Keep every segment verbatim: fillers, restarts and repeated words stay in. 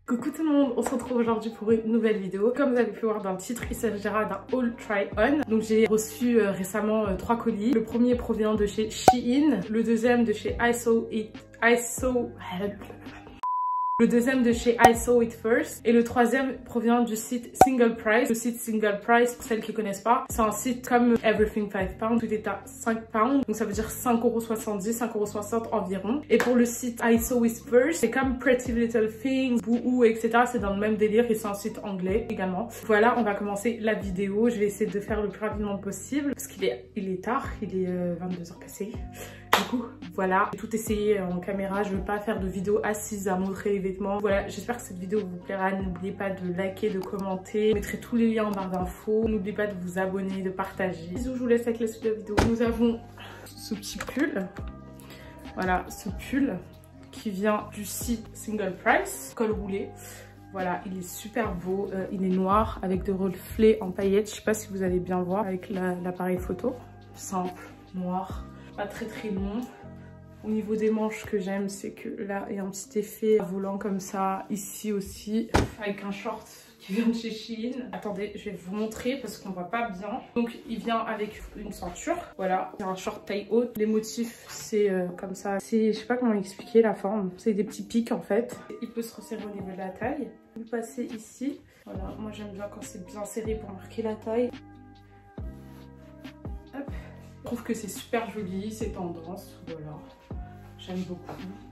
Coucou tout le monde, on se retrouve aujourd'hui pour une nouvelle vidéo. Comme vous avez pu voir dans le titre, il s'agira d'un haul try-on. Donc j'ai reçu euh, récemment euh, trois colis. Le premier provient de chez Shein, le deuxième de chez I Saw It, I Saw... Le deuxième de chez I Saw It First et le troisième provient du site Single Price. Le site Single Price, pour celles qui connaissent pas, c'est un site comme Everything five pounds, tout est à cinq pounds, donc ça veut dire cinq euros soixante-dix, cinq euros soixante environ. Et pour le site I Saw It First, c'est comme Pretty Little Things, Boohoo, et cetera. C'est dans le même délire et c'est un site anglais également. Voilà, on va commencer la vidéo. Je vais essayer de faire le plus rapidement possible parce qu'il est, il est tard, il est euh, vingt-deux heures passées. Du coup, voilà, j'ai tout essayé en caméra, je ne veux pas faire de vidéo assise à montrer les vêtements. Voilà, j'espère que cette vidéo vous plaira. N'oubliez pas de liker, de commenter. Je mettrai tous les liens en barre d'infos. N'oubliez pas de vous abonner, de partager. Bisous, je vous laisse avec la suite de la vidéo. Nous avons ce petit pull. Voilà, ce pull qui vient du site Single Price, col roulé. Voilà, il est super beau, euh, il est noir avec des reflets en paillettes. Je sais pas si vous allez bien voir avec l'appareil la, photo. Simple, noir. Pas très très long. Au niveau des manches, que j'aime, c'est que là il y a un petit effet volant comme ça, ici aussi, avec un short qui vient de chez Shein. Attendez, je vais vous montrer parce qu'on voit pas bien. Donc il vient avec une ceinture, voilà, c'est un short taille haute. Les motifs c'est euh, comme ça, c'est, je sais pas comment expliquer la forme, c'est des petits pics en fait. Il peut se resserrer au niveau de la taille. Vous le passez ici, voilà, moi j'aime bien quand c'est bien serré pour marquer la taille. Hop. Je trouve que c'est super joli, c'est tendance, voilà, j'aime beaucoup.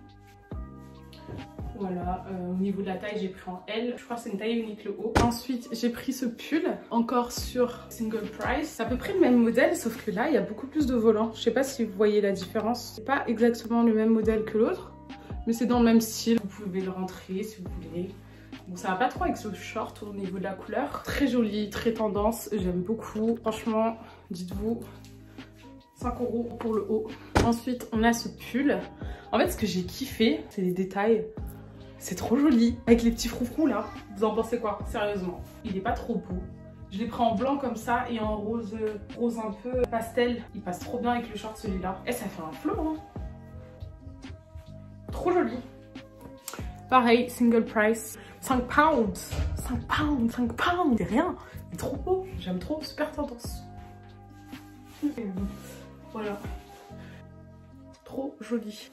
Voilà, euh, au niveau de la taille, j'ai pris en L, je crois que c'est une taille unique le haut. Ensuite, j'ai pris ce pull, encore sur Single Price. C'est à peu près le même modèle, sauf que là, il y a beaucoup plus de volants. Je sais pas si vous voyez la différence. C'est pas exactement le même modèle que l'autre, mais c'est dans le même style. Vous pouvez le rentrer si vous voulez. Bon, ça va pas trop avec ce short au niveau de la couleur. Très joli, très tendance, j'aime beaucoup. Franchement, dites-vous... cinq euros pour le haut. Ensuite, on a ce pull. En fait, ce que j'ai kiffé, c'est les détails. C'est trop joli. Avec les petits froufrous là. Vous en pensez quoi? Sérieusement. Il est pas trop beau. Je l'ai pris en blanc comme ça et en rose, rose un peu pastel. Il passe trop bien avec le short celui-là. Et ça fait un flow, hein. Trop joli. Pareil, Single Price. cinq pounds. cinq pounds. cinq pounds. C'est rien. Il est trop beau. J'aime trop. Super tendance. Voilà, trop joli.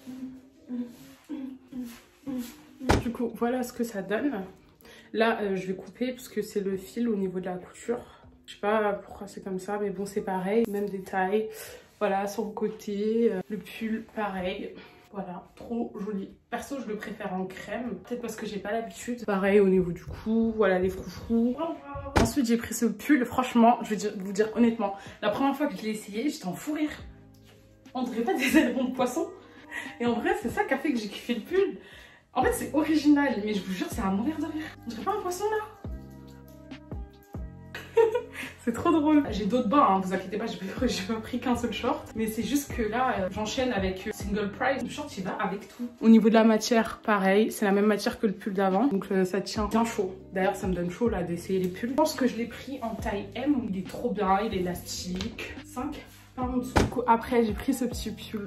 Du coup, voilà ce que ça donne. Là, euh, je vais couper parce que c'est le fil au niveau de la couture. Je sais pas pourquoi c'est comme ça, mais bon, c'est pareil. Même détail. Voilà, sur le côté. Euh, le pull, pareil. Voilà, trop joli. Perso, je le préfère en crème. Peut-être parce que j'ai pas l'habitude. Pareil au niveau du cou. Voilà, les froufrous. Ensuite, j'ai pris ce pull. Franchement, je vais dire, vous dire honnêtement, la première fois que je l'ai essayé, j'étais en fou rire. On dirait pas des ailerons de poisson. Et en vrai, c'est ça qui a fait que j'ai kiffé le pull. En fait, c'est original, mais je vous jure, c'est à mourir de rire. On dirait pas un poisson là. C'est trop drôle. J'ai d'autres bas, hein, vous inquiétez pas, j'ai pas, pas pris qu'un seul short. Mais c'est juste que là, euh, j'enchaîne avec euh, Single Price. Le short, il va avec tout. Au niveau de la matière, pareil. C'est la même matière que le pull d'avant. Donc euh, ça tient bien chaud. D'ailleurs, ça me donne chaud là d'essayer les pulls. Je pense que je l'ai pris en taille M. Il est trop bien, il est élastique. cinq pounds. Du coup, après, j'ai pris ce petit pull.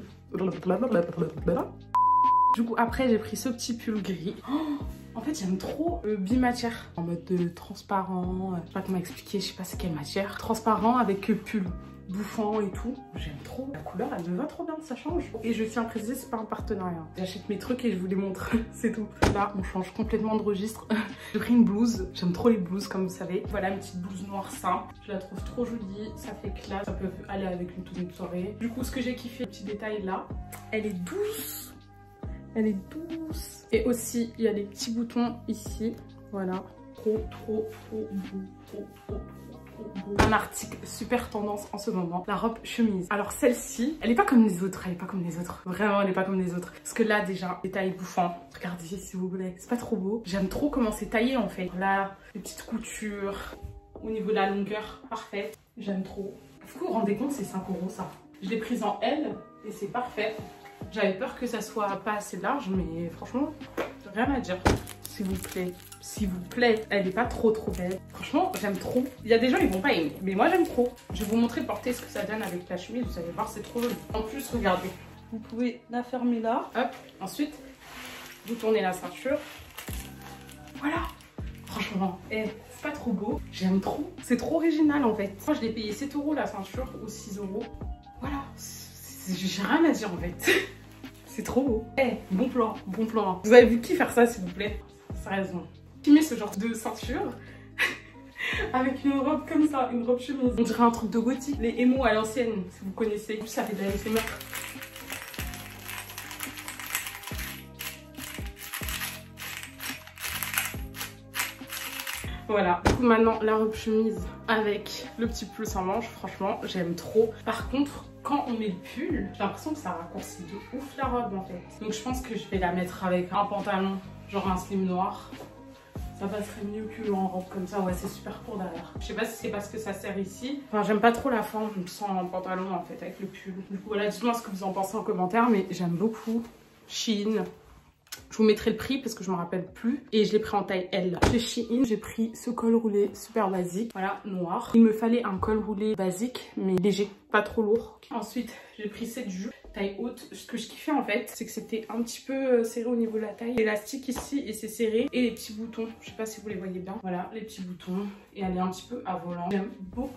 Du coup, après, j'ai pris ce petit pull gris. Oh, en fait, j'aime trop le bimatière. En mode de transparent. Je sais pas comment expliquer, je sais pas c'est quelle matière. Transparent avec le pull bouffant et tout. J'aime trop. La couleur, elle me va trop bien, ça change. Et je tiens à préciser, c'est pas un partenariat. J'achète mes trucs et je vous les montre. C'est tout. Là, on change complètement de registre. J'ai pris une blouse. J'aime trop les blouses, comme vous savez. Voilà, une petite blouse noire simple. Je la trouve trop jolie. Ça fait classe. Ça peut aller avec une tenue de soirée. Du coup, ce que j'ai kiffé, le petit détail là, elle est douce. Elle est douce. Et aussi, il y a des petits boutons ici. Voilà. Trop, trop, trop beau. Trop, trop, trop, trop beau. Un article super tendance en ce moment. La robe chemise. Alors celle-ci, elle est pas comme les autres. Elle est pas comme les autres. Vraiment, elle est pas comme les autres. Parce que là, déjà, détail bouffant. Regardez s'il vous plaît. C'est pas trop beau. J'aime trop comment c'est taillé en fait. Là, les petites coutures. Au niveau de la longueur, parfaite. J'aime trop. Vous vous rendez compte, c'est cinq euros ça. Je l'ai prise en L et c'est parfait. J'avais peur que ça soit pas assez large, mais franchement, rien à dire. S'il vous plaît, s'il vous plaît, elle est pas trop trop belle. Franchement, j'aime trop. Il y a des gens, ils vont pas aimer, mais moi j'aime trop. Je vais vous montrer porter ce que ça donne avec la chemise, vous allez voir, c'est trop joli. En plus, regardez, vous pouvez la fermer là. Hop, ensuite, vous tournez la ceinture. Voilà. Franchement, eh, c'est pas trop beau. J'aime trop. C'est trop original en fait. Moi, je l'ai payé sept euros la ceinture ou six euros. Voilà. J'ai rien à dire en fait. C'est trop beau. Eh, bon plan, bon plan. Vous avez vu qui faire ça s'il vous plaît? Sérieusement. Qui met ce genre de ceinture avec une robe comme ça, une robe chemise? On dirait un truc de gothique. Les émos à l'ancienne, si vous connaissez. Ça fait de la S M R. Voilà, du coup maintenant la robe chemise avec le petit pull sans manche, franchement j'aime trop. Par contre, quand on met le pull, j'ai l'impression que ça raccourcit de ouf la robe en fait. Donc je pense que je vais la mettre avec un pantalon, genre un slim noir. Ça passerait mieux qu'en robe comme ça, ouais c'est super court derrière. Je sais pas si c'est parce que ça sert ici. Enfin j'aime pas trop la forme sans pantalon en fait avec le pull. Du coup voilà, dites-moi ce que vous en pensez en commentaire, mais j'aime beaucoup Shein. Je vous mettrai le prix parce que je me rappelle plus. Et je l'ai pris en taille L. Chez Shein, j'ai pris ce col roulé super basique. Voilà, noir. Il me fallait un col roulé basique, mais léger, pas trop lourd. Ensuite, j'ai pris cette jupe taille haute. Ce que je kiffais en fait, c'est que c'était un petit peu serré au niveau de la taille. L'élastique ici, et c'est serré. Et les petits boutons, je sais pas si vous les voyez bien. Voilà, les petits boutons. Et elle est un petit peu à volant. J'aime beaucoup.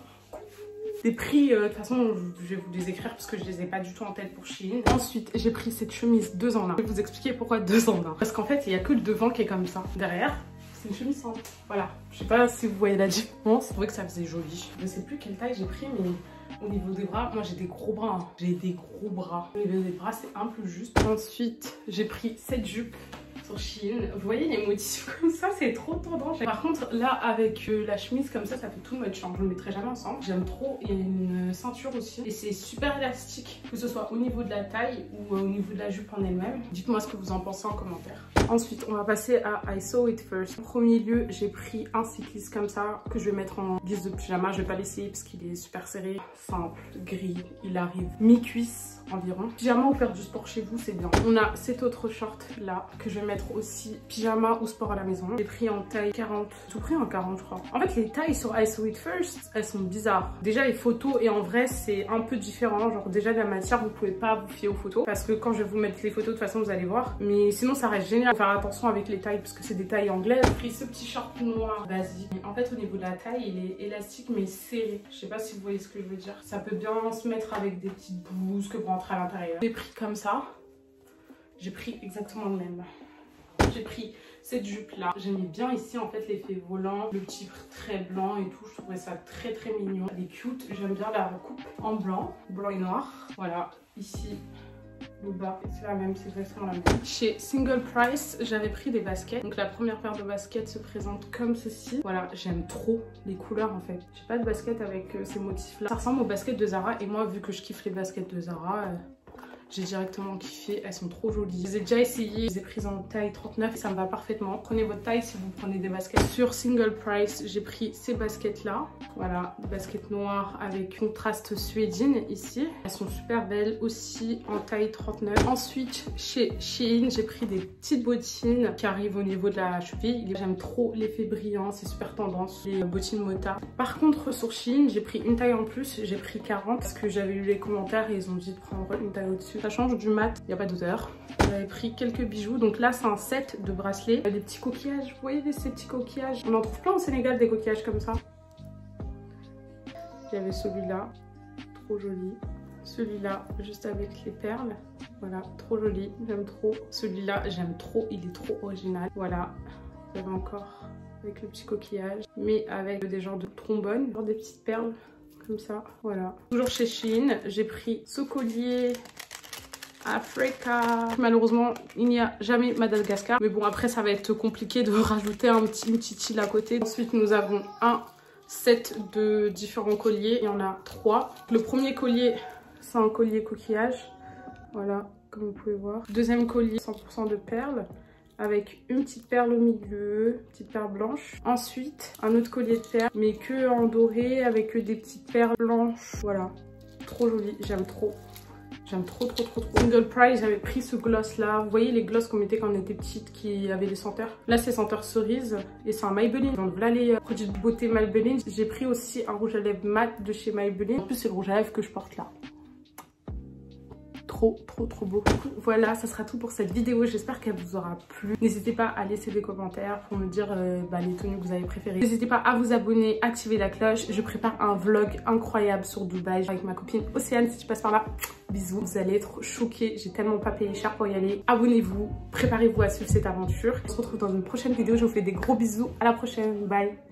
Des prix, euh, de toute façon, je vais vous les écrire parce que je les ai pas du tout en tête pour Shein. Ensuite, j'ai pris cette chemise deux en un. Je vais vous expliquer pourquoi deux en un. Parce qu'en fait, il n'y a que le devant qui est comme ça. Derrière, c'est une chemise simple. Voilà. Je sais pas si vous voyez la différence. Je trouvais que ça faisait joli. Je sais plus quelle taille j'ai pris, mais au niveau des bras, moi j'ai des gros bras. Hein. J'ai des gros bras. Au niveau des bras, c'est un peu juste. Ensuite, j'ai pris cette jupe sur Shein. Vous voyez les motifs comme ça, c'est trop tendance. Par contre là avec euh, la chemise comme ça, ça fait tout much, hein. Je le mettrai jamais ensemble. J'aime trop. Il y a une ceinture aussi et c'est super élastique, que ce soit au niveau de la taille ou euh, au niveau de la jupe en elle-même. Dites-moi ce que vous en pensez en commentaire. Ensuite on va passer à I Saw It First. En premier lieu, j'ai pris un cycliste comme ça que je vais mettre en guise de pyjama. Je vais pas l'essayer parce qu'il est super serré, simple, gris. Il arrive mi-cuisse environ. Pyjama ou faire du sport chez vous, c'est bien. On a cet autre short là que je vais mettre aussi pyjama ou sport à la maison. J'ai pris en taille quarante, tout pris en quarante je crois. En fait les tailles sur I Saw It First, elles sont bizarres. Déjà les photos et en vrai c'est un peu différent. Genre déjà la matière, vous pouvez pas vous fier aux photos parce que quand je vais vous mettre les photos de toute façon vous allez voir. Mais sinon ça reste génial. Faut faire attention avec les tailles parce que c'est des tailles anglaises. J'ai pris ce petit short noir basique. En fait au niveau de la taille il est élastique mais serré. Je sais pas si vous voyez ce que je veux dire. Ça peut bien se mettre avec des petites blouses que vous rentrez à l'intérieur. J'ai pris comme ça. J'ai pris exactement le même. J'ai pris cette jupe là. J'aimais bien ici en fait l'effet volant, le petit très blanc et tout. Je trouvais ça très très mignon. Elle est cute. J'aime bien la coupe en blanc, blanc et noir. Voilà, ici le bas c'est la même, c'est exactement la même. Chez Single Price, j'avais pris des baskets. Donc la première paire de baskets se présente comme ceci. Voilà, j'aime trop les couleurs en fait. J'ai pas de basket avec euh, ces motifs là. Ça ressemble aux baskets de Zara et moi vu que je kiffe les baskets de Zara, euh, j'ai directement kiffé, elles sont trop jolies. Je les ai déjà essayées, je les ai prises en taille trente-neuf et ça me va parfaitement. Prenez votre taille si vous prenez des baskets. Sur Single Price, j'ai pris ces baskets là. Voilà, des baskets noires avec contraste suédine ici. Elles sont super belles aussi en taille trente-neuf. Ensuite, chez Shein, j'ai pris des petites bottines qui arrivent au niveau de la cheville. J'aime trop l'effet brillant, c'est super tendance, les bottines Mota. Par contre, sur Shein, j'ai pris une taille en plus, j'ai pris quarante parce que j'avais lu les commentaires et ils ont dit de prendre une taille au-dessus. Ça change du mat, il n'y a pas d'odeur. J'avais pris quelques bijoux. Donc là, c'est un set de bracelets. Des petits coquillages. Vous voyez ces petits coquillages? On en trouve plein au Sénégal, des coquillages comme ça. Il y avait celui-là. Trop joli. Celui-là, juste avec les perles. Voilà, trop joli. J'aime trop. Celui-là, j'aime trop. Il est trop original. Voilà. Vous avez encore avec le petit coquillage. Mais avec des genres de trombones. Genre des petites perles. Comme ça, voilà. Toujours chez Shein, j'ai pris ce collier Africa. Malheureusement, il n'y a jamais Madagascar. Mais bon, après, ça va être compliqué de rajouter un petit, une petite île à côté. Ensuite, nous avons un set de différents colliers. Il y en a trois. Le premier collier, c'est un collier coquillage. Voilà, comme vous pouvez voir. Deuxième collier, cent pour cent de perles. Avec une petite perle au milieu, petite perle blanche. Ensuite, un autre collier de perles, mais que en doré, avec des petites perles blanches. Voilà, trop joli, j'aime trop. J'aime trop, trop, trop, trop. Single Price, j'avais pris ce gloss là. Vous voyez les glosses qu'on mettait quand on était petite qui avaient des senteurs? Là, c'est senteur cerise et c'est un Maybelline. Donc voilà les produits de beauté Maybelline. J'ai pris aussi un rouge à lèvres mat de chez Maybelline. En plus, c'est le rouge à lèvres que je porte là. trop trop trop beau. Du coup, voilà, ça sera tout pour cette vidéo. J'espère qu'elle vous aura plu. N'hésitez pas à laisser des commentaires pour me dire euh, bah, les tenues que vous avez préférées. N'hésitez pas à vous abonner, activer la cloche. Je prépare un vlog incroyable sur Dubaï avec ma copine Océane. Si tu passes par là, bisous. Vous allez être choqués. J'ai tellement pas payé cher pour y aller. Abonnez-vous, préparez-vous à suivre cette aventure. On se retrouve dans une prochaine vidéo. Je vous fais des gros bisous. À la prochaine. Bye.